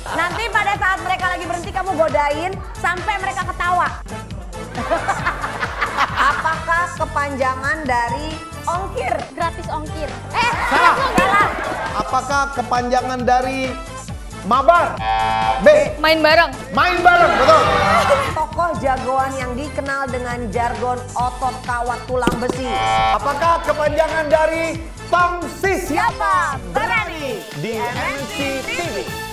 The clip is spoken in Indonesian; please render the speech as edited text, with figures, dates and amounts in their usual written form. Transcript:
Nanti pada saat mereka lagi berhenti kamu godain sampai mereka ketawa. Apakah kepanjangan dari ongkir? Gratis ongkir. Salah. Apakah kepanjangan dari mabar? B. Main bareng. Main bareng, betul. Tokoh jagoan yang dikenal dengan jargon otot kawat tulang besi. Apakah kepanjangan dari Tongsis? Siapa berani Di MNC TV.